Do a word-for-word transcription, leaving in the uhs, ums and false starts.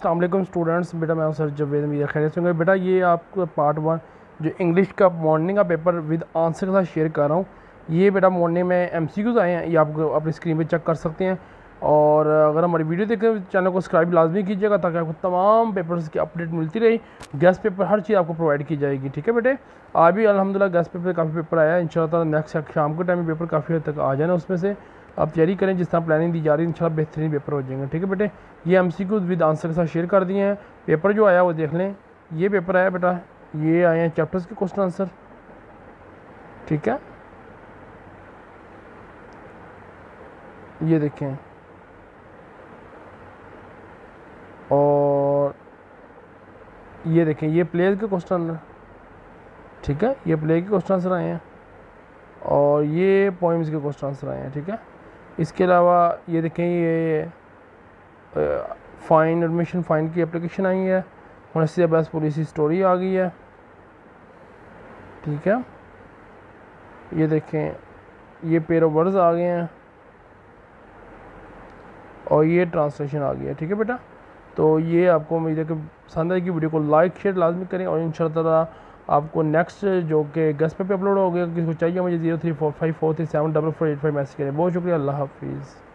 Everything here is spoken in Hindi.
अस्सलाम वालेकुम स्टूडेंट्स। बेटा मैं हूं सर जवेद मीर खैरियत से होंगे। बेटा ये आपको पार्ट वन जो इंग्लिश का मॉर्निंग का पेपर विद आंसर के साथ शेयर कर रहा हूँ। ये बेटा मॉर्निंग में एमसीक्यूज आए हैं, ये आप अपनी स्क्रीन पे चेक कर सकते हैं। और अगर हमारी वीडियो देखें चैनल को सब्सक्राइब लाजमी कीजिएगा ताकि आपको तमाम पेपर्स की अपडेट मिलती रही। गेस्ट पेपर हर चीज़ आपको प्रोवाइड की जाएगी, ठीक है बेटे। आज भी अल्हम्दुलिल्लाह गेस्ट पेपर काफ़ी पेपर आया है। इंशाल्लाह नेक्स्ट शाम के टाइम में पेपर काफ़ी हद तक आ जाना, उसमें से आप तैयारी करें जिस तरह प्लानिंग दी जा रही है। इंशाल्लाह बेहतरीन पेपर हो जाएंगे, ठीक है बेटे। ये एमसीक्यूज विद आंसर के साथ शेयर कर दिए हैं। पेपर जो आया वो देख लें। ये पेपर आया बेटा, ये आए हैं चैप्टर्स के क्वेश्चन आंसर, ठीक है। ये देखें, और ये देखें ये प्लेयर के क्वेश्चन, ठीक है। ये प्लेयर के क्वेश्चन आंसर आए हैं और ये पोइम्स के क्वेश्चन आंसर आए हैं, ठीक है। इसके अलावा ये देखें ये फ़ाइन एडमिशन फ़ाइन की एप्लीकेशन आई है। इससे बस पॉलिसी स्टोरी आ गई है, ठीक है। ये देखें ये पेयर ऑफ वर्ड्स आ गए हैं और ये ट्रांसलेशन आ गया है, ठीक है बेटा। तो ये आपको उम्मीद है कि पसंद आएगी। वीडियो को लाइक शेयर लाजमी करें और इंशाल्लाह आपको नेक्स्ट जो कि गेस्ट पे अपलोड हो गया, किसी को चाहिए मुझे zero three four five four three seven double four eight five message करें। बहुत शुक्रिया, अल्लाह हाफिज़।